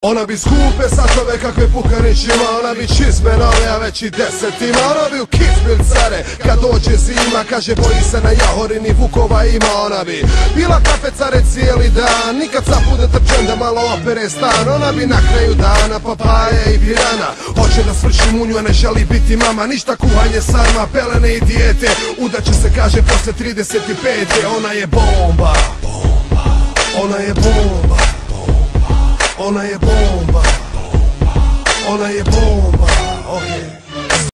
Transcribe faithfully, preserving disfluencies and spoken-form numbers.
Ona bi skupe satove kakve pukanićima, ona bi čizme nove, a već i desetima. Ona bi u Kitzbühel care, kad dođe zima, kaže boji se na Jahorini Vukova ima. Ona bi bila kafe care cijeli dan, nikad sapude trčem da malo opere stan. Ona bi na kraju dana papaje i birana, hoće da svrši munju, a ne želi biti mama. Ništa kuhanje sarma, pelene i dijete, udaće se kaže posle trideset pet. Ona je bomba, ona je bomba, ona je bomba, ona je bomba.